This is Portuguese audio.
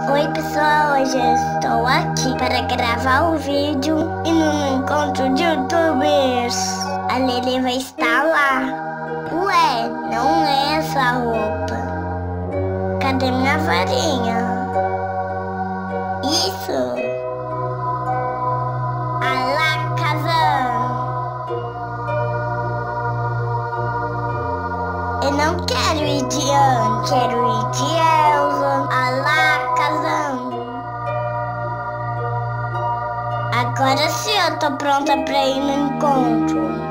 Oi pessoal, hoje eu estou aqui para gravar o vídeo e no encontro de youtubers. A Lele vai estar lá. Ué, não é essa roupa. Cadê minha varinha? Isso! Alakazam! Eu não quero ir de Anne, quero ir de Elsa. Alakazam! Agora sim eu tô pronta pra ir no encontro.